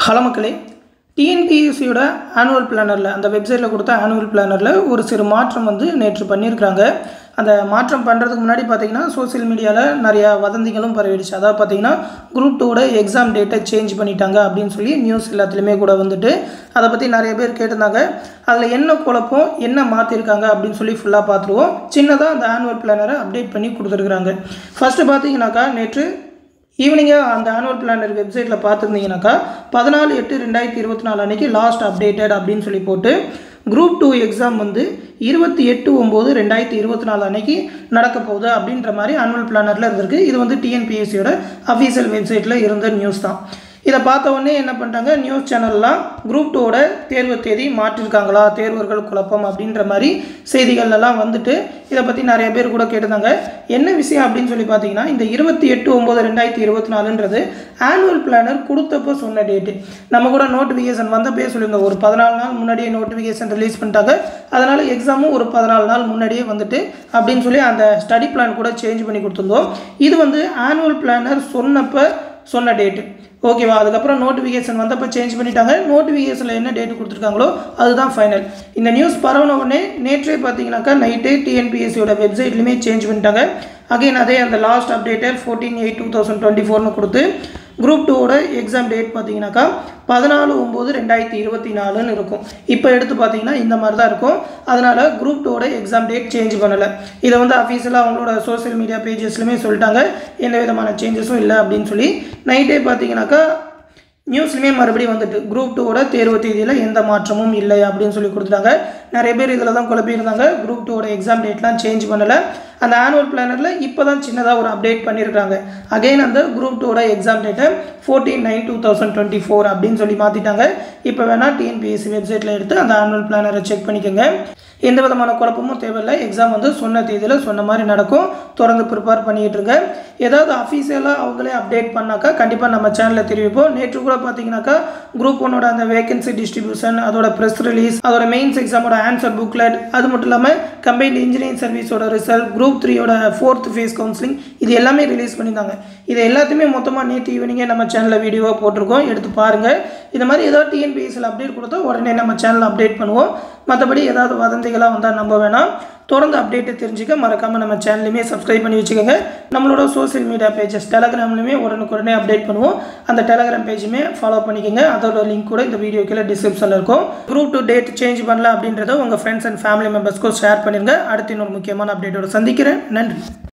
Hello மக்களே, டிஎன்பிஎஸ்சியோட annual பிளானரில் அந்த வெப்சைட்டில் கொடுத்த ஆனுவல் பிளானரில் ஒரு சிறு மாற்றம் நேற்று பண்ணியிருக்கிறாங்க. அந்த மாற்றம் பண்ணுறதுக்கு முன்னாடி பார்த்திங்கன்னா சோசியல் மீடியாவில் நிறையா வதந்திகளும் பரவிடுச்சு. அதாவது பார்த்திங்கன்னா குரூப் 2 எக்ஸாம் டேட்டை சேஞ்ச் பண்ணிட்டாங்க அப்படின்னு சொல்லி நியூஸ் எல்லாத்துலேயுமே கூட அதை பற்றி நிறைய பேர் கேட்டிருந்தாங்க. அதில் என்ன குழப்பம், என்ன மாற்றிருக்காங்க அப்படின்னு சொல்லி ஃபுல்லாக பார்த்துருவோம். சின்னதாக அந்த ஆனுவல் பிளானரை அப்டேட் பண்ணி கொடுத்துருக்குறாங்க. ஃபஸ்ட்டு பார்த்திங்கனாக்கா நேற்று ஈவினிங்காக அந்த ஆனுவல் பிளானர் வெப்சைட்டில் பார்த்துருந்தீங்கன்னாக்கா 14/8/2024 அன்றைக்கி லாஸ்ட் அப்டேட்டட் அப்படின்னு சொல்லி போட்டு குரூப் 2 எக்ஸாம் 28/9/2024 அன்றைக்கி நடக்க போகுது அப்படின்ற மாதிரி ஆனுவல் பிளானரில் இருந்திருக்கு. இது டிஎன்பிஎஸ்சியோட அஃபீஷியல் வெப்சைட்டில் இருந்த நியூஸ் தான். இதை பார்த்த உடனே என்ன பண்ணிட்டாங்க, நியூஸ் சேனல்லாம் குரூப் 2 தேர்வு தேதி மாற்றிருக்காங்களா, தேர்வர்கள் குழப்பம் அப்படின்ற மாதிரி செய்திகள்லாம் இதை பற்றி நிறைய பேர் கூட கேட்டிருந்தாங்க. என்ன விஷயம் அப்படின்னு சொல்லி பார்த்தீங்கன்னா, இந்த 28/9/2024 ஆனுவல் பிளானர் கொடுத்தப்போ சொன்ன டேட்டு. நம்ம கூட நோட்டிஃபிகேஷன் வந்தப்பே சொல்லியிருந்தோம், ஒரு 14 நாள் முன்னாடியே நோட்டிஃபிகேஷன் ரிலீஸ் பண்ணிட்டாங்க. அதனால் எக்ஸாமும் ஒரு 14 நாள் முன்னாடியே அப்படின்னு சொல்லி அந்த ஸ்டடி பிளான் கூட சேஞ்ச் பண்ணி கொடுத்துருந்தோம். இது ஆனுவல் பிளானர் சொன்ன டேட்டு, ஓகேவா? அதுக்கப்புறம் நோட்டிஃபிகேஷன் வந்தப்போ சேஞ்ச் பண்ணிட்டாங்க. நோட்டிஃபிகேஷனில் என்ன டேட்டு கொடுத்துருக்காங்களோ அதுதான் ஃபைனல். இந்த நியூஸ் பரவன உடனே நேற்றே பார்த்தீங்கன்னாக்கா நைட்டே டிஎன்பிஎஸ்சியோட வெப்சைட்லையுமே சேஞ்ச் பண்ணிட்டாங்க. அகைன் அதே அந்த லாஸ்ட் அப்டேட்டட் 14/8/2024 கொடுத்து குரூப் 2 எக்ஸாம் டேட் பார்த்தீங்கன்னாக்கா 14/9/2024 இருக்கும். இப்போ எடுத்து பார்த்தீங்கன்னா இந்த மாதிரி தான் இருக்கும். அதனால் குரூப் 2 எக்ஸாம் டேட் சேஞ்ச் பண்ணலை. இதை அஃபீஷியலாக அவங்களோட சோஷியல் மீடியா பேஜஸ்லையுமே சொல்லிட்டாங்க, எந்த விதமான சேஞ்சஸும் இல்லை அப்படின்னு சொல்லி. நைட்டே பார்த்தீங்கன்னாக்கா நியூஸ்லையுமே மறுபடியும் குரூப் 2 தேர்வு தேதியில் எந்த மாற்றமும் இல்லை அப்படின்னு சொல்லி கொடுத்துட்டாங்க. நிறைய பேர் இதில் தான் குழப்பியிருந்தாங்க. குரூப் 2 எக்ஸாம் டேட்லாம் சேஞ்ச் பண்ணலை. அந்த ஆனுவல் பிளானரில் இப்போ தான் சின்னதாக ஒரு அப்டேட் பண்ணியிருக்காங்க. அகைன் அந்த குரூப் 2 எக்ஸாம் டேட்டை 14/9/2024 அப்படின்னு சொல்லி மாற்றிட்டாங்க. இப்போ வேணால் டிஎன்பிஎஸ்சி வெப்சைட்டில் எடுத்து அந்த ஆனுவல் பிளானரை செக் பண்ணிக்கோங்க. எந்த விதமான குழப்பமும் தேவையில்லை. எக்ஸாம் சொன்ன தேதியில் சொன்ன மாதிரி நடக்கும். தொடர்ந்து ப்ரிப்பேர் பண்ணிகிட்டு இருங்க. ஏதாவது அஃபீஷியலாக அவங்களே அப்டேட் பண்ணாக்கா கண்டிப்பாக நம்ம சேனலில் தெரிவிப்போம். நேற்று கூட பார்த்தீங்கன்னாக்கா குரூப் 1 அந்த வேகன்சி டிஸ்ட்ரிபியூஷன், அதோட ப்ரெஸ் ரிலீஸ், அதோட மெயின்ஸ் எக்ஸாமோட ஆன்சர் புக்லெட், அது மட்டும் இல்லாமல் கம்பைன்ட் இன்ஜினியரிங் சர்வீஸோட result, group 3 4th phase counselling, இது எல்லாமே ரிலீஸ் பண்ணியிருந்தாங்க. இது எல்லாத்தையுமே மொத்தமாக நேற்று ஈவினிங்கே நம்ம சேனலில் வீடியோவாக போட்டிருக்கோம், எடுத்து பாருங்கள். இது மாதிரி ஏதாவது டிஎன்பிஎஸ்சியில் அப்டேட் கொடுத்தா உடனே நம்ம சேனலில் அப்டேட் பண்ணுவோம். மற்றபடி ஏதாவது வதந்திகளாக வந்தால் நம்ப வேணாம். தொடர்ந்து அப்டேட்டை தெரிஞ்சுக்க மறக்காமல் நம்ம சேனலுமே சப்ஸ்கிரைப் பண்ணி வச்சுக்கோங்க. நம்மளோட சோஷியல் மீடியா பேஜஸ் டெலகிராம்லையுமே உடனுக்குடனே அப்டேட் பண்ணுவோம். அந்த டெலகிராம் பேஜுமே ஃபாலோ பண்ணிக்கோங்க. அதோட லிங்க் கூட இந்த வீடியோ கீழே டிஸ்கிரிப்ஷனில் இருக்கும். குரூப் 2 டேட் சேஞ்ச் பண்ணல அப்படின்றத உங்கள் ஃப்ரெண்ட்ஸ் அண்ட் ஃபேமிலி மெம்பர்ஸ்க்கும் ஷேர் பண்ணிடுங்க. அடுத்து இன்னொரு முக்கியமான அப்டேட்டோட சந்திக்கிறேன். நன்றி.